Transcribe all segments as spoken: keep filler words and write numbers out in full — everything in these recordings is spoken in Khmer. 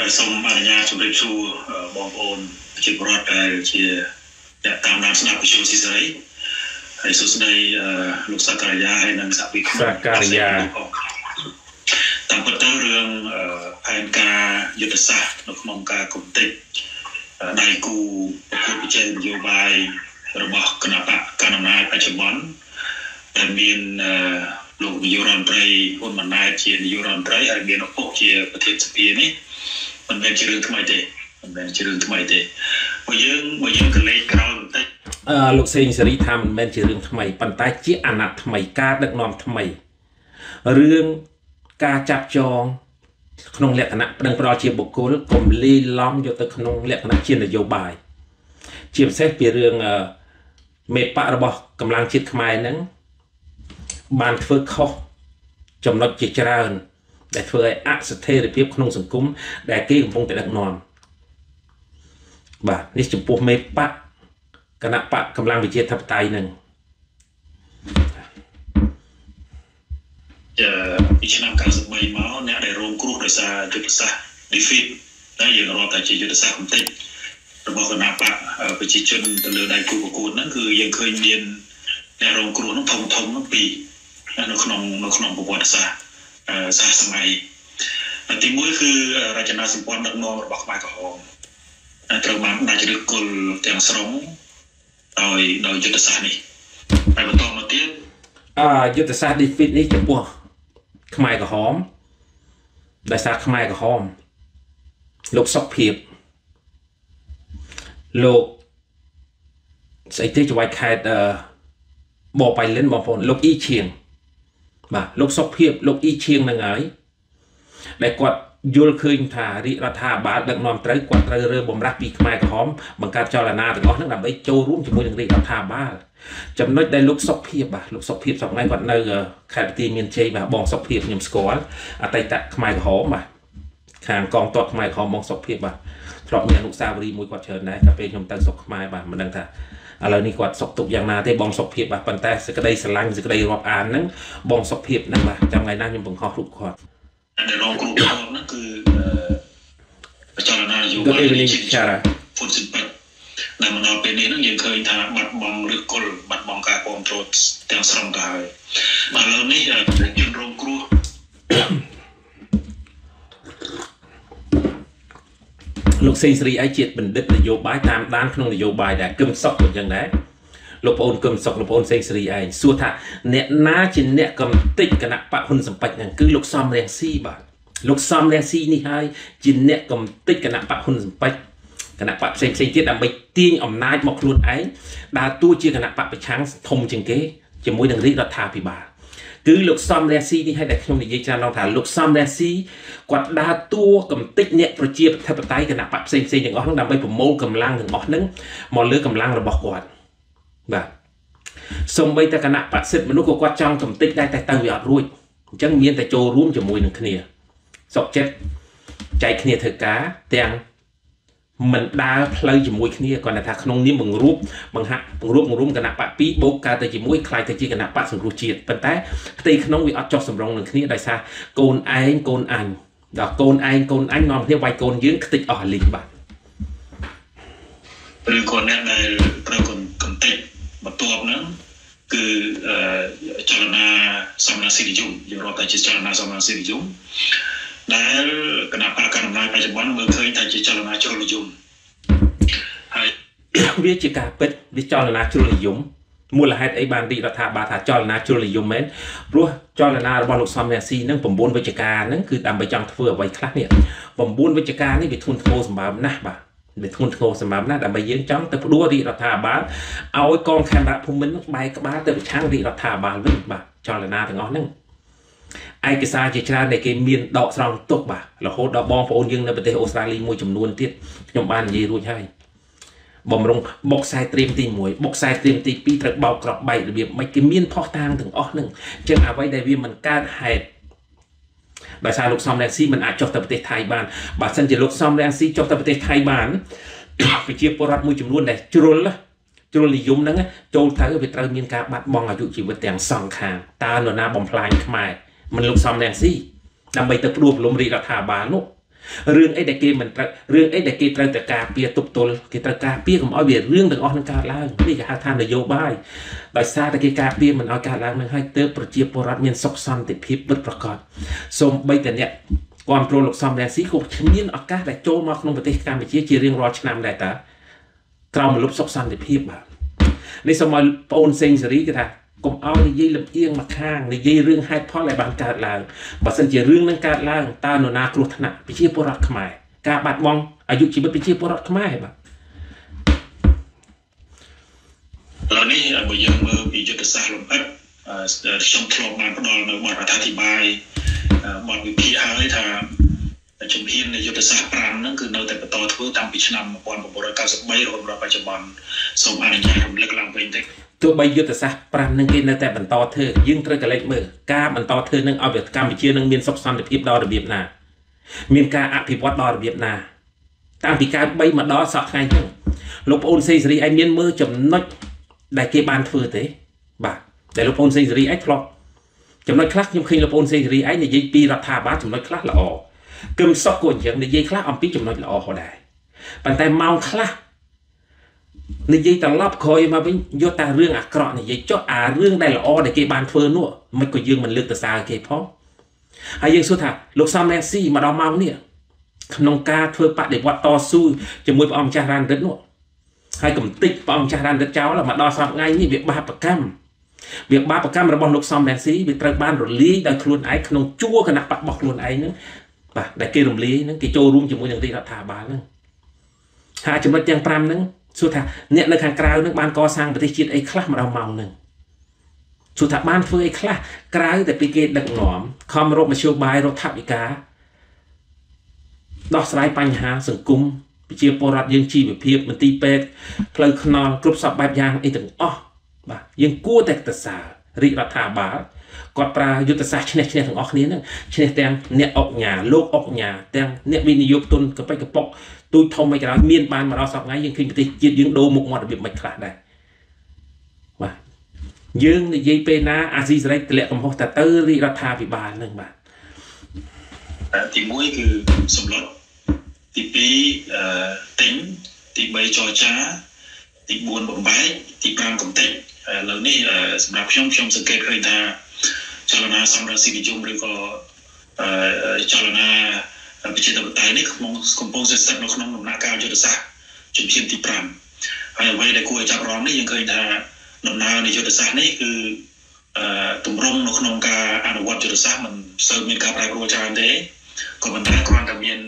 សូមអនុញ្ញាតជម្រាបសួរបងប្អូនប្រជាពលរដ្ឋដែលជាតាមដានស្ដាប់វិទ្យុស៊ីសេរីហើយសួស្ដីលោកសាការីយ៉ាហើយនិងសហវិក្សាការីយ៉ាតាមពិតទៅរឿងផែនការយុទ្ធសាស្ត្រនៅក្នុងការគំនិតដៃគូប្រកួតប្រជែងនយោបាយរបស់គណៈបកកណ្ដាលអំណាចបច្ចុប្បន្នដែលមានលោកនាយករដ្ឋមន្ត្រីហ៊ុនម៉ាណែតជានាយករដ្ឋមន្ត្រីហើយមានឪពុកជាប្រធានសភានេះមិនមែនជារឿងថ្មីទេមិនមែនជារឿងថ្មីទេបើយើងបើយើងកលេចក្រោយបន្តិចអឺលោកសេងសេរីថាមិនមែនជារឿងថ្មីប៉ុន្តែជាអាណត្តិថ្មីការដឹកនាំថ្មីរឿងការចាប់ចងក្នុងលក្ខណៈប្តឹងផ្តល់ជាបុគ្គលកុំលីឡំយកទៅក្នុងលក្ខណៈជានយោបាយជាពិសេសពីរឿងមេបករបស់កម្លាំងជាតិខ្មែរហ្នឹងបានធ្វើខុសចំណុចជាច្រើនដែលធ្វើឲ្យអស្ថិរភាពក្នុងសង្គមដែលគេកំពុងតែដឹកនាំបាទនេះចំពោះមេបកគណៈបកកម្លាំងវិជាធិបតេយ្យហ្នឹងពីឆ្នាំ九十三មកអ្នកដែលរងគ្រោះដោយសារយុទ្ធសាស្ត្រ defeat ដែលយើងរាប់ថាជាយុទ្ធសាស្ត្រកំទេចរបស់គណៈបកប្រជាជនទៅលើដៃគូប្រកួតហ្នឹងគឺយើងឃើញមានអ្នករងគ្រោះហ្នឹងធំធំហ្នឹងពីរនៅក្នុងនៅក្នុងប្រវត្តិសាស្ត្រសាសសម័យទីមួយគឺរចនាសម្ព័ន្ធដឹកនាំរបស់ខ្មែរក្រហមត្រូវបានដាច់ឫសគល់ទាំងស្រុងដោយដោយយុទ្ធសាស្ត្រនេះហើយបន្តមកទៀតអឺយុទ្ធសាស្ត្រ defeat នេះចំពោះខ្មែរក្រហមដោយសារខ្មែរក្រហមលោកសុកភាពលោកស្អីទេចៅខេត្តអឺបបៃលិនបងប្អូនលោកអ៊ីឈៀងបាទលោកសុកភាពលោកអ៊ីឈៀងហ្នឹងហើយដែលគាត់យល់ឃើញថារាជរដ្ឋាភិបាលដឹកនាំត្រូវគាត់ត្រូវរើបំរាស់ពីខ្មែរក្រហមបង្កើតចលនាទាំងអស់ហ្នឹងដើម្បីចូលរួមជាមួយនឹងរាជរដ្ឋាភិបាលចំណុចដែលលោកសុកភាពបាទលោកសុកភាពសប្តាហ៍គាត់នៅខេត្តបន្ទាយមានជ័យបាទបងសុកភាពខ្ញុំស្គាល់អតីតខ្មែរក្រហមបាទខាងកងទ័ពខ្មែរក្រហមបងសុកភាពបាទធ្លាប់មានអនុស្សាវរីយ៍មួយគាត់ច្រើនដែរតែពេលខ្ញុំទៅស្រុកខ្មែរបាទមិនដឹងថាឥឡូវនេះគាត់សុខទុក្ខយ៉ាងណាទេបងសុខភាពបាទប៉ុន្តែសេចក្តីស្រឡាញ់សេចក្តីរាប់អានហ្នឹងបងសុខភាពហ្នឹងបាទចាំថ្ងៃណាខ្ញុំបង្ហោះរូបគាត់ដែលរងគ្រោះផងហ្នឹងគឺបច្ចុប្បន្ននយោបាយហ្វុនស៊ីពេចដែលមកដល់ពេលនេះហ្នឹងយើងឃើញថាបាត់បង់ឬគល់បាត់បង់ការគ្រប់គ្រងទាំងស្រុងទៅហើយបាទឥឡូវនេះជនរងគ្រោះលោកសេងសេរីឯជាបណ្ឌិតនយោបាយតាមដានក្នុងនយោបាយដែរគឹមសុកអញ្ចឹងដែរលោកប្អូនគឹមសុកលោកប្អូនសេងសេរីឯងសួរថាអ្នកណាជាអ្នកកំទេចគណៈបកហ៊ុនសំពេចហ្នឹងគឺលោកសំរងស៊ីបាទលោកសំរងស៊ីនេះហើយជាអ្នកកំទេចគណៈបកហ៊ុនសំពេចគណៈបកផ្សេងផ្សេងទៀតដើម្បីទាញអំណាចមកខ្លួនឯងដើរតួជាគណៈបកប្រឆាំងធំជាងគេជាមួយនឹងរាជរដ្ឋាភិបាលគឺលោកសំរងស៊ីនេះហើយដែលខ្ញុំនិយាយច្រើនដល់ថាលោកសំរងស៊ីគាត់ដើរតួកំទេចអ្នកប្រជាធិបតេយ្យគណៈបកផ្សេងផ្សេងទាំងអស់ហ្នឹងដើម្បីប្រមូលកម្លាំងទាំងអស់ហ្នឹងមកលើកម្លាំងរបស់គាត់បាទសូម្បីតែគណៈបកសិទ្ធិមនុស្សក៏គាត់ចង់កំទេចដែរតែទៅវាអត់រួចអញ្ចឹងមានតែចូលរួមជាមួយនឹងគ្នាសុខចិត្តចែកគ្នាធ្វើការទាំងមិនដើរផ្លូវជាមួយគ្នាគាត់ថាក្នុងនាមបង្រួបបង្ហាក់បង្រួបបង្រួមគណៈបកពីរបូកកើតទៅជាមួយខ្លាយទៅជាគណៈបកសង្គ្រោះជាតិប៉ុន្តែផ្ទៃក្នុងវាអត់ចុះសម្រុងនឹងគ្នាដោយសារកូនឯងកូនអញដល់កូនឯងកូនអញនាំគ្នាវាយកូនយើងខ្ទេចអស់លីងបាទឬក៏អ្នកដែលត្រូវកំទេចបន្ទាប់ហ្នឹងគឺចលនាសមរសិទ្ធិនិយមយើងរាប់ថាជាចលនាសមរសិទ្ធិនិយមដែលគណៈបកកណ្ដាលអំណាចបច្ចុប្បន្នមើលឃើញថាជាចលនាជ្រុលនិយមហើយវាជាការពិតវាចលនាជ្រុលនិយមមូលហេតុអីបានរាជរដ្ឋាភិបាលថាចលនាជ្រុលនិយមមែនព្រោះចលនារបស់លោកសំរងស៊ីហ្នឹង៩វិជ្ជការហ្នឹងគឺដើម្បីចង់ធ្វើអ្វីខ្លះនេះ៩វិជ្ជការនេះវាធ្ងន់ធ្ងរសម្បើមណាស់បាទវាធ្ងន់ធ្ងរសម្បើមណាស់ដើម្បីយើងចង់ទៅផ្ដួលរាជរដ្ឋាភិបាលឲ្យកងខេមរៈភូមិន្ទហ្នឹងបែកក្បាលទៅប្រឆាំងរាជរដ្ឋាភិបាលវិញបាទចលនាទាំងអស់ហ្នឹងឯកសារជាច្រើនដែលគេមានដកស្រង់ទុកបាទរហូតដល់បងប្អូនយើងនៅប្រទេសអូស្ត្រាលីមួយចំនួនទៀតខ្ញុំបាននិយាយរួចហើយបំរុងបុកខ្សែត្រៀមទីមួយបុកខ្សែត្រៀមទីពីរត្រូវបោកក្របបែករបៀបមិនគេមានផុសតាងទាំងអស់ហ្នឹងអញ្ចឹងអ្វីដែលវាមិនកើតហេតុដោយសារលោកសំរងស៊ីមិនអាចចុះទៅប្រទេសថៃបានបើមិនជាលោកសំរងស៊ីចុះទៅប្រទេសថៃបានប្រជាពលរដ្ឋមួយចំនួនដែលជ្រុលជ្រុលនិយមហ្នឹងចូលទៅវាត្រូវមានការបាត់បង់អាយុជីវិតទាំងសងខាងតើនរណាបំផ្លាញខ្មែរមិនលោកសំរងស៊ីដើម្បីទៅព្រួបលំរាជរដ្ឋាភិបាលនោះរឿងអីដែលគេមិនត្រូវរឿងអីដែលគេត្រូវតែការពារទប់ទល់គេត្រូវការពារកុំឲ្យវារឿងទាំងអស់នឹងកើតឡើងនេះគេហៅថានយោបាយដោយសារតែគេការពារមិនឲ្យកើតឡើងនឹងឲ្យទើបប្រជាពលរដ្ឋមានសុខសន្តិភាពពិតប្រាកដសូម្បីតែអ្នកគាំទ្រលោកសំរងស៊ីក៏មានឱកាសដែលចូលមកក្នុងប្រទេសកម្ពុជាជារៀងរាល់ឆ្នាំដែរតាក្រោមមលុបសុខសន្តិភាពបាទនេះសូមឲ្យបងអូនសេងសេរីគេថាកុំឲ្យនិយាយលំអៀងមកខាងនិយាយរឿងហេតុផលដែលបានកើតឡើងបើសិនជារឿងនឹងកើតឡើងតើនរណាគ្រោះថ្នាក់ប្រជាពលរដ្ឋខ្មែរការបាត់បង់អាយុជីវិតប្រជាពលរដ្ឋខ្មែរបាទឥឡូវនេះបើយើងមើលពីយុទ្ធសាស្ត្រលំអិតខ្ញុំធ្លាប់បានផ្ដល់នៅបទអធិប្បាយបទវិភាគហើយថាជំហាននៃយុទ្ធសាស្ត្រប្រាំហ្នឹងគឺនៅតែបន្តធ្វើតាំងពីឆ្នាំmột nghìn chín trăm chín mươi baរហូតដល់បច្ចុប្បន្នសូមអនុញ្ញាតរំលឹកឡើងវិញតិចទោះបីយុទ្ធសាស្ត្រប្រាំនឹងគេនៅតែបន្តធ្វើយើងត្រូវកលេចមើលការបន្តធ្វើនឹងឲ្យកម្ពុជានឹងមានសុខសន្តិភាពដល់របៀបណាមានការអភិវឌ្ឍដល់របៀបណាតាំងពីកើតបីមកដល់សប្តាហ៍ថ្ងៃហ្នឹងលោកប្អូនសេងសេរីឯងមានមើលចំណុចដែលគេបានធ្វើទេបាទតែលោកប្អូនសេងសេរីឯងធ្លាប់ចំណុចខ្លះខ្ញុំឃើញលោកប្អូនសេងសេរីឯងនិយាយពីរដ្ឋាភិបាលចំណុចខ្លះល្អគឹមសុខក៏អញ្ចឹងនិយាយខ្លះអំពីចំណុចល្អហោះដែរប៉ុន្តែម៉ោងខ្លះនិយាយត្រឡប់ក្រោយមកវិញយកតែរឿងអាក្រក់និយាយចុះអារឿងដែលល្អដែលគេបានធ្វើនោះមិនក៏យើងមិនលើកទៅសារគេផងហើយយើងសួរថាលោកសំរងស៊ីមកដល់ម៉ោងនេះក្នុងការធ្វើបដិវត្តតស៊ូជាមួយព្រះអង្គម្ចាស់រ៉ានរិទ្ធនោះហើយកំតិចព្រះអង្គម្ចាស់រ៉ានរិទ្ធចោលមកដល់សប្តាហ៍ថ្ងៃនេះវាបាបកម្មវាបាបកម្មរបស់លោកសំរងស៊ីវាត្រូវបានរលាយដោយខ្លួនឯងក្នុងជួរគណៈបករបស់ខ្លួនឯងហ្នឹងបាទដែលគេរំលាយហ្នឹងគេចូលរួមជាមួយនឹងរដ្ឋាភិបាលហ្នឹងហើយចំណុចទាំងប្រាំហ្នឹងសួរថាអ្នកនៅខាងក្រៅហ្នឹងបានកសាងប្រទេសជាតិអីខ្លះមកដល់ម៉ោងហ្នឹងសួរថាបានធ្វើអីខ្លះក្រៅតែពីគេដឹកនាំខំរកមធ្យោបាយរកថវិកាដោះស្រាយបញ្ហាសង្គមប្រជាពលរដ្ឋយើងជីវភាពមន្ទីរពេទ្យផ្លូវថ្នល់គ្រប់សពបែបយ៉ាងអីទាំងអស់បាទយើងគួរតែទៅសាររាជរដ្ឋាភិបាលគាត់ប្រើយុទ្ធសាស្ត្រឈ្នះឈ្នះទាំងអស់គ្នាហ្នឹងឈ្នះទាំងអ្នកអុកញ៉ាលោកអុកញ៉ាទាំងអ្នកវិនិយោគទុនកប៉ិចកប៉ុកទូចធំមិនក្រោយមានបានមកដល់សប្តាហ៍ថ្ងៃយើងឃើញប្រទេសជាតិយើងដូរមុខមាត់របៀបមិនខ្លះដែរបាទយើងនិយាយពេលណាអាស៊ីសេរីទម្លាក់កំហុសតែទៅរាជរដ្ឋាភិបាលហ្នឹងបាទទីមួយគឺសម្លុតទីពីរអឺទិញទីបីចរចាទីបួនបំបែកទីប្រាំកំទេចឥឡូវនេះសម្រាប់ខ្ញុំខ្ញុំសង្កេតឃើញថាចលនាសំរងស៊ីនិយមឬក៏ចលនាប្រជាធិបតេយ្យនេះក្នុងកំពុងស្ថិតនៅក្នុងដំណាក់កាលយុទ្ធសាស្ត្រជំហានទីប្រាំហើយអ្វីដែលគួរឲ្យចាប់អារម្មណ៍នេះយើងឃើញថាដំណើរនៃយុទ្ធសាស្ត្រនេះគឺទម្រង់នៅក្នុងការអនុវត្តយុទ្ធសាស្ត្រមិនសូវមានការប្រែប្រួលច្រើនទេក៏ប៉ុន្តែគ្រាន់តែមាន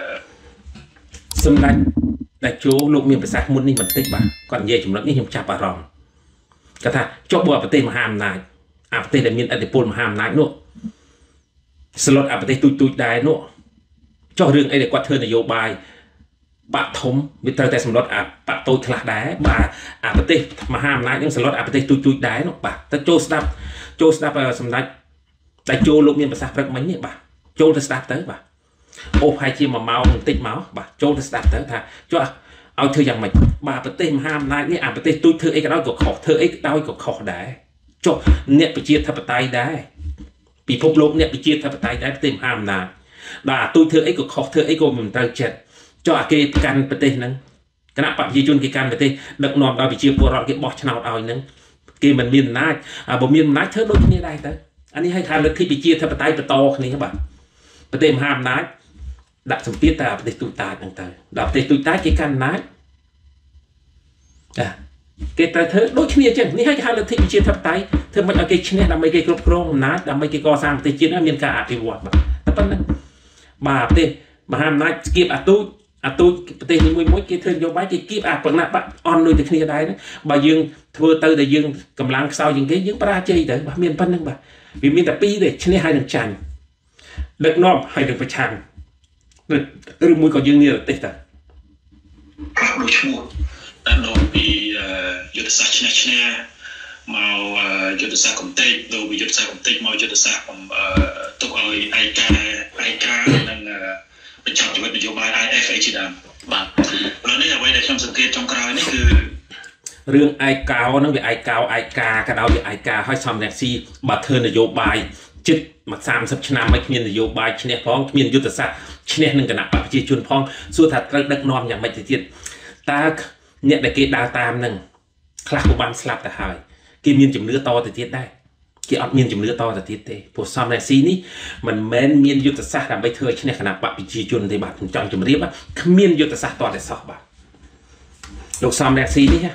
សម្ដេចដែលចូលលោកមានប្រសាសន៍មុននេះបន្តិចបាទគាត់និយាយចំណុចនេះខ្ញុំចាប់អារម្មណ៍គាត់ថាចុះបើប្រទេសមហាអំណាចអាប្រទេសដែលមានឥទ្ធិពលមហាអំណាចនោះស្លុតអាប្រទេសទូចទូចដែរនោះចុះរឿងអីដែលគាត់ធ្វើនយោបាយបាក់ធំវាត្រូវតែសម្លុតអាបាក់តូចខ្លះដែរបាទអាប្រទេសមហាអំណាចនឹងស្លុតអាប្រទេសទូចទូចដែរនោះបាទទៅចូលស្ដាប់ចូលស្ដាប់សម្ដេចដែលចូលលោកមានប្រសាសន៍ព្រឹកមិញនេះបាទចូលទៅស្ដាប់ទៅបាទអូប្រហែលជាមួយម៉ោងបន្តិចមកបាទចូលទៅស្ដាប់ទៅថាចុះឲ្យធ្វើយ៉ាងម៉េចបាទប្រទេសមហាអំណាចនេះអាប្រទេសទូចធ្វើអីក៏ដោយក៏ខុសធ្វើអីក៏ដោយក៏ខុសដែរចុះអ្នកប្រជាធិបតេយ្យដែរពិភពលោកអ្នកប្រជាធិបតេយ្យដែរប្រទេសមហាអំណាចបាទអាទូចធ្វើអីក៏ខុសធ្វើអីក៏មិនត្រូវចិត្តចុះអាគេកាន់ប្រទេសហ្នឹងគណៈបព្វជិជនគេកាន់ប្រទេសដឹកនាំដោយប្រជាពលរដ្ឋគេបោះឆ្នោតឲ្យហ្នឹងគេមិនមានអំណាចបើមានអំណាចធ្វើដូចគ្នាដែរទៅអានេះឲ្យថាលទ្ធិប្រជាធិបតេយ្យបន្តគ្នាបាទប្រទេសមហាអំណាចដាក់សម្ពាធតែប្រទេសទូចតាចហ្នឹងទៅដល់ប្រទេសទូចតាចគេកាន់អំណាចចាគេត្រូវធ្វើដូចគ្នាអញ្ចឹងនេះឲ្យហៅលទ្ធិប្រជាធិបតេយ្យធ្វើមិនឲ្យគេឈ្នះដើម្បីគេគ្រប់គ្រងអំណាចដើម្បីគេកសាងប្រទេសជាតិឲ្យមានការអភិវឌ្ឍបាទតែប៉ុណ្្នឹងបាទប្រទេសមហាអំណាចស្គៀបអាទូចអាទូចប្រទេសនីមួយៗគេធ្វើនយោបាយគេគៀបអាប៉ុណ្ណាបាក់អន់ដូចតែគ្នាដែរហ្នឹងបើយើងធ្វើទៅតែយើងកម្លាំងខ្សោយជាងគេយើងបរាជ័យទៅបាទមានប៉ុណ្្នឹងបាទវាមានតែពីរទេឈ្នះហើយនឹងចាញ់ដឹកនាំហើយនឹងប្រឆាំងឬមួយក៏យើងនិរទេសទៅប្រាប់ដូចឈ្មោះតាមដល់ពីយុទ្ធសាស្ត្រឈ្នះឈ្នះមកយុទ្ធសាស្ត្រកំទេចទៅពីយុទ្ធសាស្ត្រកំទេចមកយុទ្ធសាស្ត្រទុកឲ្យឯកាឯកានិងបញ្ចប់ជីវិតនយោបាយ I F អីជាដើមបាទឥឡូវនេះអ្វីដែលខ្ញុំសង្កេតចុងក្រោយនេះគឺរឿងឯកោហ្នឹងវាឯកោឯកាក៏ដោយវាឯកាហើយសំរងស៊ីបើធ្វើនយោបាយចិត្តមកសាមសិបឆ្នាំមិនគ្មាននយោបាយឈ្នះផងគ្មានយុទ្ធសាស្ត្រឈ្នះនឹងគណៈបកប្រជាជនផងសួរថាត្រូវដឹកនាំយ៉ាងម៉េចទៅទៀតតើអ្នកដែលគេដើរតាមនឹងខ្លះក៏បានស្លាប់ទៅហើយគេមានជំនឿតទៅទៀតដែរគេអត់មានជំនឿតទៅទៀតទេព្រោះសំរងស៊ីនេះមិនមែនមានយុទ្ធសាស្ត្រដើម្បីធ្វើឲ្យឈ្នះគណៈបកប្រជាជនទេបាទខ្ញុំចង់ជម្រាបគ្មានយុទ្ធសាស្ត្រតតែសោះបាទលោកសំរងស៊ីនេះ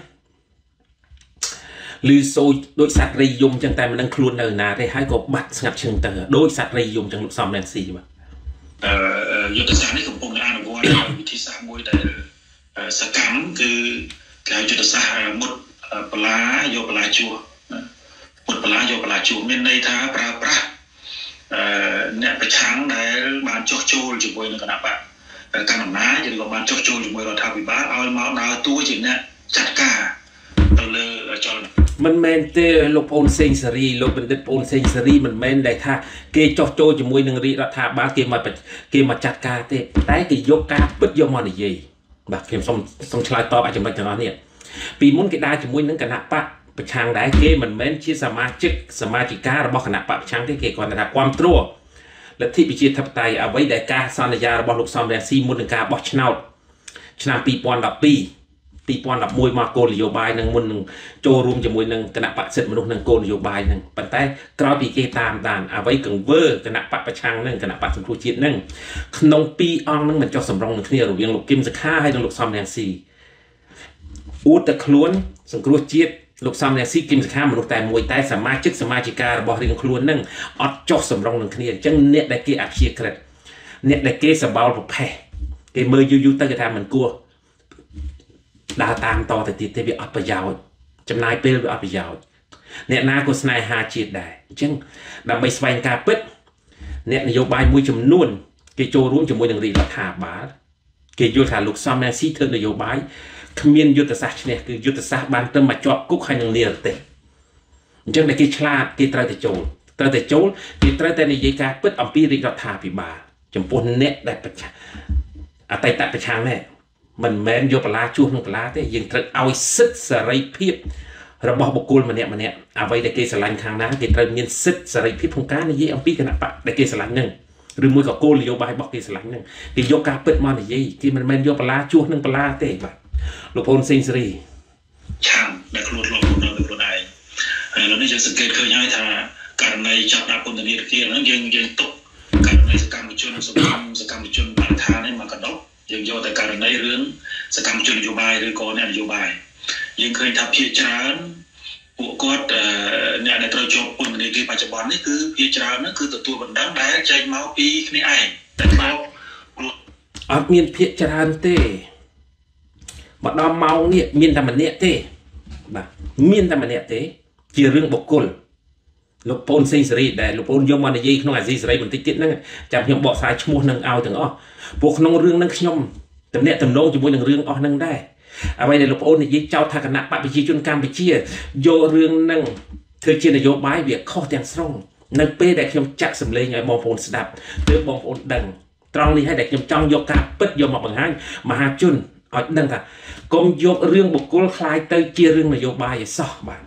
ឮសូចដូចសត្វរីយំចឹងតែមិនដឹងខ្លួននៅណាទេហើយក៏បាត់ស្ងាត់ឈឹងទៅដូចសត្វរីយំចឹងលោកសំរងស៊ីបាទអឺយុទ្ធសាស្ត្រនេះកំពុងតែអនុវត្តវិធីសាស្ត្រមួយដែលសកម្មគឺគេយុទ្ធសាស្ត្រមុតបលាយកបលាជួមុតបលាយកបលាជួមានន័យថាប្រើប្រាស់អឺអ្នកប្រឆាំងដែលបានចុះចូលជាមួយនឹងគណៈបកកណ្ដាលអំណាចឬក៏បានចុះចូលជាមួយរដ្ឋាភិបាលឲ្យមកដើរតួជាអ្នកចាត់ការទៅលើចលនាមិនមែនទេលោកប្អូនសេងសេរីលោកបណ្ឌិតប្អូនសេងសេរីមិនមែនដែលថាគេចោះចូលជាមួយនឹងរាជរដ្ឋាភិបាលគេមកគេមកចាត់ការទេតែគេយកការពិតយកមកនិយាយបាទខ្ញុំសូមសូមឆ្លើយតបឲ្យចំណុចទាំងអស់នេះពីមុនគេដើរជាមួយនឹងគណៈបកប្រឆាំងដែរគេមិនមែនជាសមាជិកសមាជិការបស់គណៈបកប្រឆាំងទេគេគ្រាន់តែថាគ្រប់គ្រងលទ្ធិប្រជាធិបតេយ្យអ្វីដែលការសន្យារបស់លោកសំរងស៊ីមុននឹងការបោះឆ្នោតឆ្នាំពីរពាន់ដប់ពីរ ពីរពាន់ដប់មួយមកគោលនយោបាយនឹងមុននឹងចូលរួមជាមួយនឹងគណៈបកសិទ្ធិមនុស្សនឹងគោលនយោបាយនឹងប៉ុន្តែក្រោយពីគេតាមដានអ្វីកង្វើគណៈបកប្រឆាំងនឹងគណៈបកសង្គ្រោះជាតិនឹងក្នុងពីរអង្គនឹងមិនចុះសម្រុងនឹងគ្នារវាងលោកគឹមសុខាហើយនិងលោកសំរងស៊ីអួតតែខ្លួនសង្គ្រោះជាតិលោកសំរងស៊ីគឹមសុខាមនុស្សតែមួយតែសមាជិកសមាជិការបស់រៀងខ្លួននឹងអត់ចុះសម្រុងនឹងគ្នាអញ្ចឹងអ្នកដែលគេអព្យាក្រឹតអ្នកដែលគេសបោលប្រផេះគេមើលយូរយូរទៅគេថាមិនគួរដើរតាមតទៅទៀតទេវាអត់ប្រយោជន៍ចំណាយពេលវាអត់ប្រយោជន៍អ្នកណាក៏ស្នេហាជាតិដែរអញ្ចឹងដើម្បីស្វែងការពិតអ្នកនយោបាយមួយចំនួនគេចូលរួមជាមួយនឹងរាជរដ្ឋាភិបាលគេយល់ថាលោកសំរងស៊ីធ្វើនយោបាយគ្មានយុទ្ធសាស្ត្រឈ្នះគឺយុទ្ធសាស្ត្របានទៅមកជាប់គុកហើយនឹងនិរទេសអញ្ចឹងតែគេឆ្លាតគេត្រូវតែចូលត្រូវតែចូលគេត្រូវតែនិយាយការពិតអំពីរាជរដ្ឋាភិបាលចំពោះអ្នកដែលប្រឆាំងអតីតប្រឆាំងនេះមិនមែនយកបលាជួសនឹងបលាទេយើងត្រូវឲ្យសិទ្ធិសេរីភាពរបស់បុគ្គលម្នាក់ម្នាក់អ្វីដែលគេស្រឡាញ់ខាងណាគេត្រូវមានសិទ្ធិសេរីភាពក្នុងការនិយាយអំពីគណៈបកដែលគេស្រឡាញ់នឹងឬមួយក៏គោលនយោបាយរបស់គេស្រឡាញ់នឹងគេយកការពិតមកនិយាយគេមិនមែនយកបលាជួសនឹងបលាទេបាទលោកប្អូនសេងសេរីឆាំដែលខ្លួនលោកខ្លួននៅខ្លួនឯងហើយលោកនេះយើងសង្កេតឃើញហើយថាករណីចាប់ដាក់ពន្ធនាគារហ្នឹងយើងយើងទុកករណីសកម្មជនសកម្មសកម្មជនបរិស្ថាននេះមកកណ្ដោយើងយកតែករណីរឿងសកម្មជននយោបាយឬក៏អ្នកនយោបាយយើងឃើញថាភាគច្រើនពួកគាត់អ្នកដែលត្រូវជាប់ពន្ធនាគារបច្ចុប្បន្ននេះគឺភាគច្រើនហ្នឹងគឺទទួលបណ្ដឹងដែលចេញមកពីគ្នាឯងតែមកអត់មានភាគច្រើនទេមកដល់ម៉ោងនេះមានតែម្នាក់ទេបាទមានតែម្នាក់ទេជារឿងបុគ្គលលោកប្អូនសេងសេរីដែលលោកប្អូនយកមកនិយាយក្នុងអាស៊ីសេរីបន្តិចទៀតហ្នឹងចាំខ្ញុំបកស្រាយឈ្មោះនឹងឲ្យទាំងអស់ពួកក្នុងរឿងហ្នឹងខ្ញុំតំណាក់តំណងជាមួយនឹងរឿងអស់ហ្នឹងដែរអ្វីដែលលោកប្អូននិយាយចោទថាគណៈបកប្រជាជនកម្ពុជាយករឿងហ្នឹងធ្វើជានយោបាយវាខុសទាំងស្រុងនៅពេលដែលខ្ញុំចាក់សម្លេងឲ្យបងប្អូនស្ដាប់ទើបបងប្អូនដឹងត្រង់នេះហើយដែលខ្ញុំចង់យកការពិតយកមកបង្ហាញមហាជនឲ្យដឹងថាកុំយករឿងបុគ្គលคล้ายទៅជារឿងនយោបាយឯសោះបាទ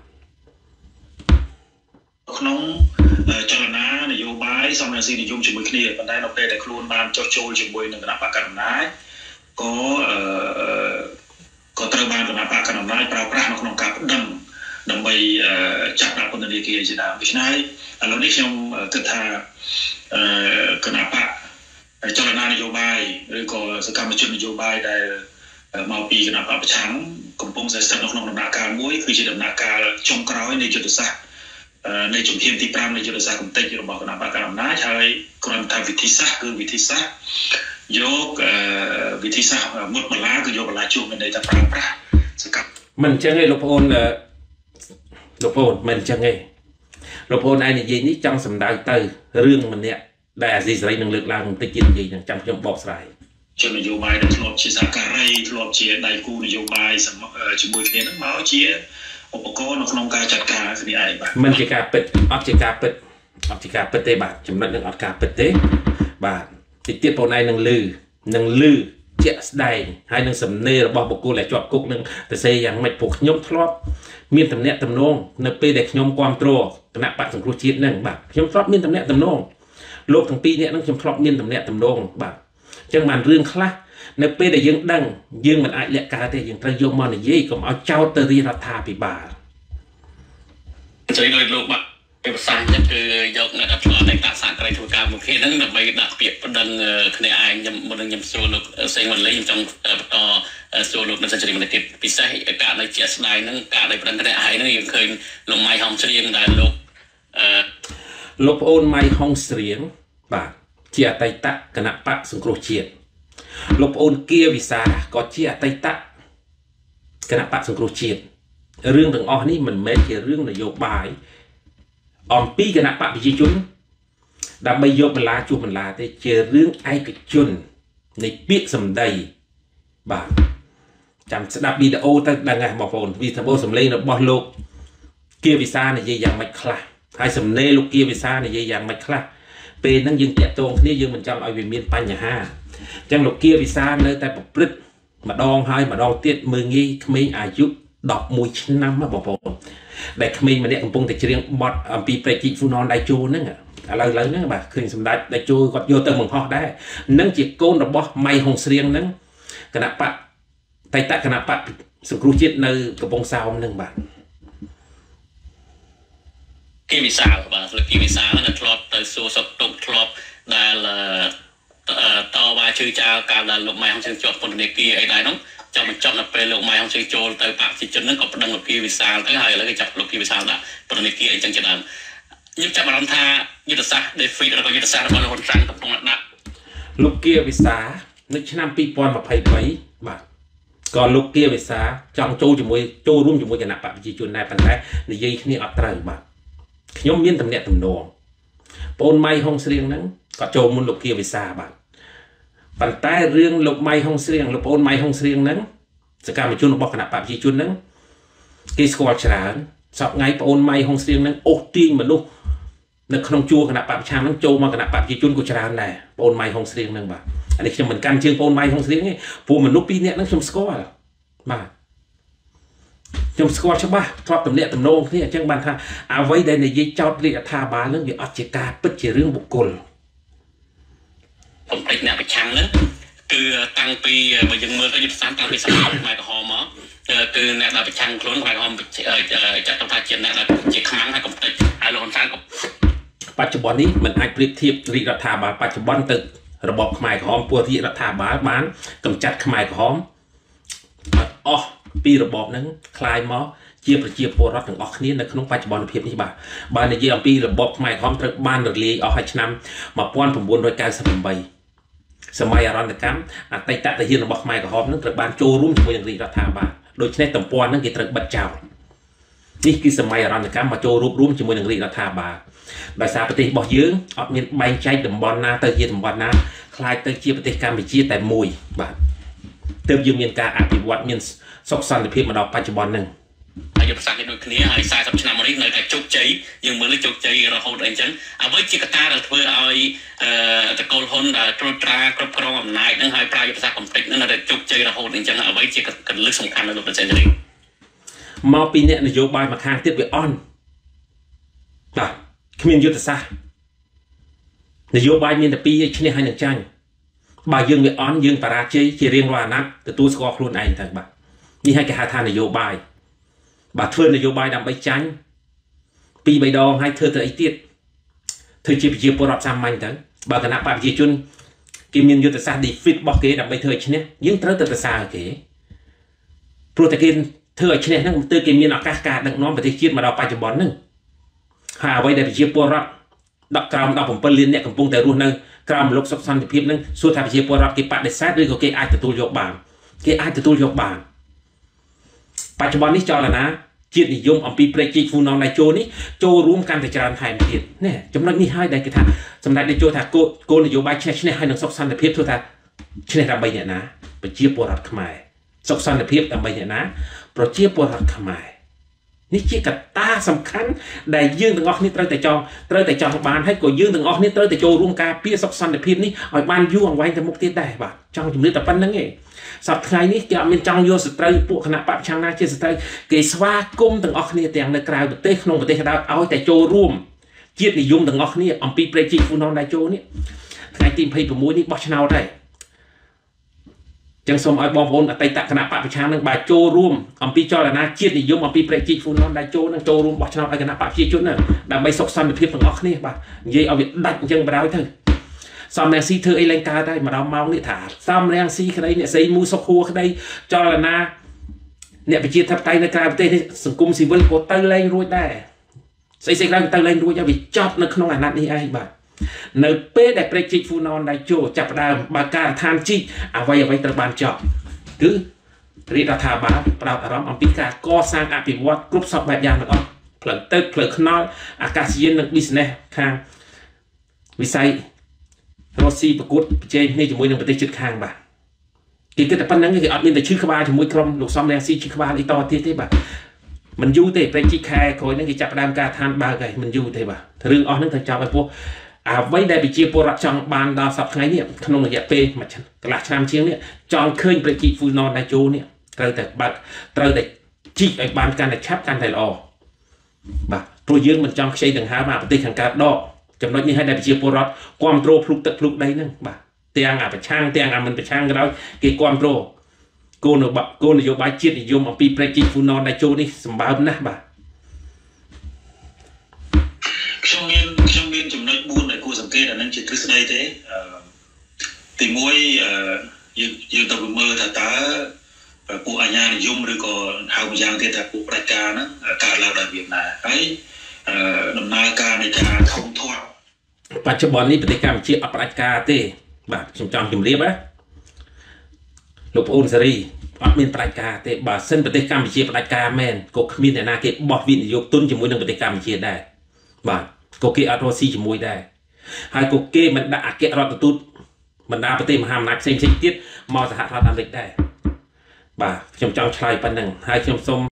ក្នុងចលនានយោបាយសំរងស៊ីនិយមជាមួយគ្នាប៉ុន្តែនៅពេលដែលខ្លួនបានចុះចូលជាមួយនឹងគណៈបកកណ្ដាលអំណាចក៏អឺក៏ត្រូវបានគណៈបកកណ្ដាលអំណាចប្រើប្រាស់នៅក្នុងការប្តឹងដើម្បីចាប់ដាក់ពន្ធនាគារជាដើមដូច្នេះឥឡូវនេះខ្ញុំគិតថាអឺគណៈបកចលនានយោបាយឬក៏សកម្មជននយោបាយដែលមកពីគណៈបកប្រឆាំងកំពុងតែស្ថិតនៅក្នុងដំណាក់កាលមួយគឺជាដំណាក់កាលចុងក្រោយនៃយុទ្ធសាស្ត្រនៃជំហានទីប្រាំនៃយុទ្ធសាស្ត្រកំទេចរបស់គណៈបកកណ្ដាលអំណាចហើយគ្រាន់តែវិធីសាស្ត្រគឺវិធីសាស្ត្រយកវិធីសាស្ត្រមុតបលាគឺយកបលាជួបមានន័យថាប្រើប្រាស់សកម្មមិនអញ្ចឹងទេលោកប្អូនលោកប្អូនមិនអញ្ចឹងទេលោកប្អូនឯងនិយាយនេះចង់សម្ដៅទៅរឿងម្នាក់ដែលអាស៊ីសេរីនឹងលើកឡើងបន្តិចទៀតនិយាយនឹងចាំខ្ញុំបកស្រាយជននយោបាយដែលធ្លាប់ជាសហការីធ្លាប់ជាដៃគូនយោបាយជាមួយគ្នានឹងមកជាឧបករណ៍នៅក្នុងការចាត់ការគ្នាឯងបាទមិនជាការពិតអត់ជាការពិតអត់ជាការពិតទេបាទចំណុចនឹងអត់ការពិតទេបាទតិចទៀតបងឯងនឹងលឺនឹងលឺជាក់ស្ដែងហើយនឹងសំណេររបស់បុគ្គលដែលជាប់គុកនឹងទៅសេយ៉ាងម៉េចពួកខ្ញុំធ្លាប់មានតំណែងតំណងនៅពេលដែលខ្ញុំគាំទ្រគណៈបកសង្គ្រោះជាតិនឹងបាទខ្ញុំធ្លាប់មានតំណែងតំណងលោកទាំងពីរនាក់នឹងខ្ញុំធ្លាប់មានតំណែងតំណងបាទអញ្ចឹងបានរឿងខ្លះនៅពេលដែលយើងដឹងយើងមិនអាចលាក់កើតទេយើងត្រូវយកមកនិយាយកុំឲ្យចោទទៅរាជរដ្ឋាភិបាលអញ្ចឹងដោយលោកបាទពីភាសាហ្នឹងគឺយកអ្នកដែលឆ្លងតែតាសាក្រីធ្វើការមួយគ្នាហ្នឹងដើម្បីដាក់ពាក្យប្តឹងគ្នាឯងខ្ញុំមុននឹងខ្ញុំសួរលោកសេងវ៉ាលីខ្ញុំចង់បន្តសួរលោកនៅសេចក្តីមួយទៀតពិសេសការនៃជាស្ដាយហ្នឹងការនៃប្តឹងគ្នាឯងហ្នឹងយើងឃើញលោកម៉ៃហុងស្រៀងដែលលោកអឺលោកប្អូនម៉ៃហុងស្រៀងបាទជាអតីតគណៈបកសង្គ្រោះជាតិលោកប្អូនគៀវិសាក៏ជាអតីតគណៈបកសង្គ្រោះជាតិរឿងទាំងអស់នេះមិនមែនជារឿងនយោបាយអំពីគណៈបកប្រជាជនដើម្បីយកបន្លាជួបបន្លាទេជារឿងឯកជននៃពាក្យសម្ដីបាទចាំស្ដាប់វីដេអូទៅដឹងហើយបងប្អូនវីដេអូសម្លេងរបស់លោកគៀវិសានិយាយយ៉ាងម៉េចខ្លះហើយសំណេរលោកគៀវិសានិយាយយ៉ាងម៉េចខ្លះពេលហ្នឹងយើងតាក់ទងគ្នាយើងមិនចង់ឲ្យវាមានបញ្ហាអញ្ចឹងលោកគៀវិសានៅតែប្រព្រឹត្តម្ដងហើយម្ដងទៀតមើងងាយក្មេងអាយុដប់មួយឆ្នាំបងប្អូនដែលក្មេងម្នាក់កំពុងតែច្រៀងបទអំពីព្រែកជីកហ្វូណនដៃជូហ្នឹងឥឡូវឥឡូវហ្នឹងបាទឃើញសម្ដេចដៃជូគាត់យកទៅបង្ហោះដែរនឹងជាកូនរបស់ម៉ៃហុងស្រៀងហ្នឹងគណៈបកតៃតគណៈបកសង្គ្រោះជាតិនៅកំពង់សោមហ្នឹងបាទគីវិសាលបាទលោកគីវិសាលនៅធ្លាប់ទៅសួរសុខទុក្ខធ្លាប់ដែលតវ៉ាជឿចោលកាលដែលលោកម៉ៃហុងស្រៀងជាប់ពន្ធនាគារអីដែរហ្នឹងចាំបញ្ចប់នៅពេលលោកម៉ៃហុងស្រៀងចូលទៅបកប្រជាជនហ្នឹងក៏ប្តឹងលោកគីវិសាលទៅហើយឥឡូវគេចាប់លោកគីវិសាលដាក់ពន្ធនាគារអីចឹងជាដើមខ្ញុំចាប់អារម្មណ៍ថាយុទ្ធសាស្ត្រ defeat របស់យុទ្ធសាស្ត្ររបស់លោកហ៊ុនសែនកំពុងដាក់លោកគីវិសានៅឆ្នាំពីរពាន់ម្ភៃបីបាទក៏លោកគីវិសាចង់ចូលជាមួយចូលរួមជាមួយគណៈបកប្រជាជនដែរប៉ុន្តែនិយាយគ្នាអត់ត្រូវបាទខ្ញុំមានតំណែងតំណងបងម៉ៃហុងស្រៀងហ្នឹងក៏ចូលមុនលោកគីវិសាបាទប៉ុន្តែរឿងលោកម៉ៃហុងស្រៀងលោកបងម៉ៃហុងស្រៀងហ្នឹងសកម្មជនរបស់គណៈបកប្រជាជនហ្នឹងគេស្គាល់ច្រើនសពថ្ងៃបងម៉ៃហុងស្រៀងហ្នឹងអូសទាញមនុស្សនៅក្នុងជួរគណៈបកប្រឆាំងហ្នឹងចូលមកគណៈបកប្រជាជនក៏ច្រើនដែរបងម៉ៃហុងស្រៀងហ្នឹងបាទអានេះខ្ញុំមិនកាន់ជើងបងម៉ៃហុងស្រៀងទេព្រោះមនុស្សពីរនាក់ហ្នឹងខ្ញុំស្គាល់បាទខ្ញុំស្គាល់ច្បាស់ធ្លាប់តំណែងតំណងគ្នាអញ្ចឹងបានថាអ្វីដែលនិយាយចោទរាជរដ្ឋាភិបាលហ្នឹងវាអត់ជាការពិតជារឿងបុគ្គលបំពេញអ្នកប្រឆាំងហ្នឹងគឺតាំងពីបើយើងមើលទៅយុទ្ធសាស្ត្រតាំងពីសម័យខ្មែរក្រហមមកគឺអ្នកដែលប្រឆាំងខ្លួនខ្មែរក្រហមចាត់ទុកថាជាអ្នកដែលជាខ្មាំងហើយកំតិចហើយលោកហ៊ុនសែនក៏បច្ចុប្បន្ននេះមិនអាចប្រៀបធៀបរាជរដ្ឋាភិបាលបច្ចុប្បន្នទៅរបបខ្មែរក្រហមពួករាជរដ្ឋាភិបាលបានកម្ចាត់ខ្មែរក្រហមអស់ពីរបបហ្នឹងคลายមកជាប្រជាពលរដ្ឋទាំងអស់គ្នានៅក្នុងបច្ចុប្បន្នភាពនេះបាទបើនិយាយអំពីរបបខ្មែរក្រហមត្រូវបានរលាយអស់ហើយឆ្នាំmột nghìn chín trăm chín mươi támសម័យអរន្តកម្មអតីតទាហានរបស់ខ្មែរក្រហមនឹងត្រូវបានចូលរួមជាមួយនឹងរាជរដ្ឋាភិបាលដូច្នេះតំពាន់នឹងគេត្រូវបិទចោលនេះគឺសម័យអរន្តកម្មមកចូលរួមរួមជាមួយនឹងរាជរដ្ឋាភិបាលដោយសារប្រទេសរបស់យើងអត់មានបែងចែកតំបន់ណាទៅជាតំបន់ណាខ្លាចទៅជាប្រទេសកម្ពុជាតែមួយបាទទើបយើងមានការអភិវឌ្ឍមានសុខសន្តិភាពមកដល់បច្ចុប្បន្នហ្នឹងហើយយុទ្ធសាស្ត្រនេះដូចគ្នាហើយสี่สิบឆ្នាំមកនេះនៅតែជោគជ័យយើងមើលជោគជ័យរហូតអីចឹងអ្វីជាកត្តាដែលធ្វើឲ្យតកូលហ៊ុនដែលត្រួតត្រាគ្រប់គ្រងអំណាចនឹងហើយប្រើយុទ្ធសាស្ត្រកំទេចនឹងនៅតែជោគជ័យរហូតអីចឹងអ្វីជាកលឹះសំខាន់នៅលោកប្រសិទ្ធនេះមកពីអ្នកនយោបាយមកខាងទៀតវាអន់បាទគ្មានយុទ្ធសាស្ត្រនយោបាយមានតែពីរឈ្នះហើយនឹងចាញ់បើយើងវាអន់យើងបរាជ័យជារៀងរាល់អាណត្តិទទួលស្គាល់ខ្លួនឯងទៅបាទនេះហើយគេហៅថានយោបាយបាទធ្វើនយោបាយដើម្បីចាញ់ពីរបីដងហើយធ្វើទៅអីទៀតធ្វើជាប្រជាពលរដ្ឋសាមញ្ញទៅបើគណៈបកប្រជាជនគេមានយុទ្ធសាស្ត្រ defeat របស់គេដើម្បីធ្វើឲ្យឈ្នះយើងត្រូវទៅប្រសើរគេព្រោះតែគេធ្វើឲ្យឈ្នះហ្នឹងទើបគេមានឱកាសការដឹកនាំប្រទេសជាតិមកដល់បច្ចុប្បន្នហ្នឹងហើយអ្វីដែលប្រជាពលរដ្ឋដកក្រោមដប់bảyលានអ្នកកំពុងតែរស់នៅក្រោមលោកសុខសន្តិភាពហ្នឹងសួរថាប្រជាពលរដ្ឋគេបដិសេធឬក៏គេអាចទទួលយកបានគេអាចទទួលយកបានបច្ចុប្បន្ននេះចលនាជាតិនិយមអំពីព្រែកជីកហ្វូណនដៃជោនេះចូលរួមកាន់តែច្រើនថែមទៀតណែចំណុចនេះហើយដែលគេថាសម្ដេចដៃជោថាគោលនយោបាយឈ្នះឈ្នះហើយនឹងសុខសន្តិភាពធ្វើថាឈ្នះដើម្បីអ្នកណាប្រជាពលរដ្ឋខ្មែរសុខសន្តិភាពដើម្បីអ្នកណាប្រជាពលរដ្ឋខ្មែរនេះជាកត្តាសំខាន់ដែលយើងទាំងអស់គ្នាត្រូវតែចង់ត្រូវតែចង់បានហើយក៏យើងទាំងអស់គ្នាត្រូវតែចូលរួមការពារសុខសន្តិភាពនេះឲ្យបានយូរអង្វែងទៅមុខទៀតដែរបាទចង់ជំរាបតែប៉ុណ្្នឹងឯងសប្តាហ៍ថ្ងៃនេះគេអត់មានចង់យកសត្រូវពួកគណៈបព្វប្រឆាំងណាជាសត្រូវគេស្វាគមន៍ទាំងអស់គ្នាទាំងនៅក្រៅប្រទេសក្នុងប្រទេសក៏ដោយឲ្យតែចូលរួមជាតិនិយមទាំងអស់គ្នាអំពីព្រែកជីកហ្វូណនដែលចូលនេះថ្ងៃទីยี่สิบหกនេះបោះឆ្នោតហើយចឹងសូមឲ្យបងប្អូនអតីតគណៈបព្វប្រឆាំងនឹងបាទចូលរួមអំពីចលនាជាតិនិយមអំពីព្រែកជីកហ្វូណនដែលចូលនឹងចូលរួមបោះឆ្នោតឲ្យគណៈបព្វប្រជាជនហ្នឹងដើម្បីសុខសន្តិភាពទាំងអស់គ្នាបាទនិយាយឲ្យវាដាច់អញ្ចឹងបណ្ដោយទៅសំរងស៊ីធ្វើអីឡើងកើតហើយម្ដងម៉ោងនេះថាសំរងស៊ីក្តីអ្នកស្រីមូសុខហួរក្តីចលនាអ្នកប្រជាធិបតេយ្យនៅក្រៅប្រទេសនេះសង្គមស៊ីវិលក៏ទៅលែងរួចដែរស្អីស្អីក្រៅទៅលែងរួចហើយវាចប់នៅក្នុងអាណត្តិនេះឯងបាទនៅពេលដែលព្រែកជីកហ្វូណនដែលចូលចាប់ផ្ដើមបើការដ្ឋានជីកអ្វីអ្វីត្រូវបានចប់គឺរាជរដ្ឋាភិបាលផ្ដោតអារម្មណ៍អំពីការកសាងអភិវឌ្ឍគ្រប់សពបែបយ៉ាងទាំងអស់ផ្លូវទឹកផ្លូវថ្នល់អាកាសយាននិង business ខាងវិស័យរស់ស៊ីប្រកួតប្រជែងគ្នាជាមួយនឹងប្រទេសជិតខាងបាទគេគិតតែប៉ុណ្្នឹងគេអត់មានតែឈឺក្បាលជាមួយក្រុមលោកសំរងស៊ីឈឺក្បាលអីតទៀតទេបាទមិនយូរទេព្រែកជីកខែក្រោយហ្នឹងគេចាប់ផ្ដើមការឋានបើកហើយមិនយូរទេបាទរឿងអស់ហ្នឹងត្រូវចាប់ឲ្យពោះអ្វីដែលប្រជាពលរដ្ឋចង់បានដល់សប្តាហ៍ថ្ងៃនេះក្នុងរយៈពេលមួយកន្លះឆ្នាំជាងនេះចង់ឃើញព្រែកជីកហ្វូណនដែលចូលនេះត្រូវតែបើកត្រូវតែជីកឲ្យបានកាន់តែឆាប់កាន់តែល្អបាទព្រោះយើងមិនចង់ខ្ចីដង្ហើមអាប្រទេសខាងកើតដកចំណុចនេះឲ្យតែប្រជាពលរដ្ឋគ្រប់គ្រងភ្លុកទឹកភ្លុកដីហ្នឹងបាទទាំងអាប្រឆាំងទាំងអាមិនប្រឆាំងក៏ដោយគេគ្រប់គ្រងគោលនយោបាយគោលនយោបាយជាតិនិយមអំពីព្រែកជីកហ្វូណនដែលចូលនេះសម្បើមណាស់បាទខ្ញុំមានខ្ញុំមានចំណុចbốnដែលគួរសង្កេតអានឹងជាទ្រឹស្ដីទេទីមួយយើងយើងទៅមើលថាតើពួកអាជ្ញានិយមឬក៏ហៅម្យ៉ាងទៀតថាពួកផ្ដាច់ការហ្នឹងកើតឡើងដោយវាណាហើយដំណើរការនៃការធំធាត់បច្ចុប្បន្ននេះប្រទេសកម្ពុជាអត់ផ្ដាច់ការទេបាទខ្ញុំចង់ជម្រាបណាលោកប្អូនសេរីអត់មានផ្ដាច់ការទេបើសិនប្រទេសកម្ពុជាផ្ដាច់ការមែនក៏គ្មានអ្នកណាគេបោះវិនិយោគទុនជាមួយនឹងប្រទេសកម្ពុជាដែរបាទក៏គេអត់រស់ស៊ីជាមួយដែរហើយក៏គេមិនដាក់អគ្គរដ្ឋទូតបណ្ដាប្រទេសមហាអំណាចផ្សេងៗទៀតមកសហរដ្ឋអាមេរិកដែរបាទខ្ញុំចង់ឆ្លើយប៉ុណ្្នឹងហើយខ្ញុំសូម